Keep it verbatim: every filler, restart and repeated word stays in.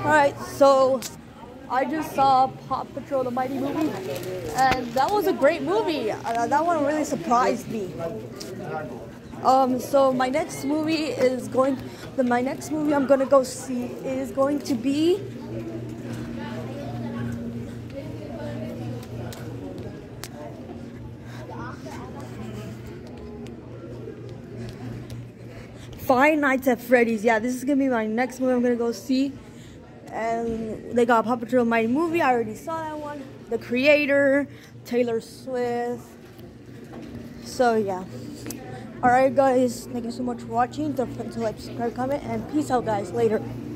Alright, so I just saw Paw Patrol the Mighty movie, and that was a great movie. Uh, that one really surprised me. Um, so my next movie is going, the my next movie I'm gonna go see is going to be Five Nights at Freddy's. Yeah, this is gonna be my next movie I'm gonna go see. And they got Paw Patrol Mighty movie. I already saw that one. The creator, Taylor Swift. So yeah. Alright guys, thank you so much for watching. Don't forget to like, subscribe, comment, and peace out guys. Later.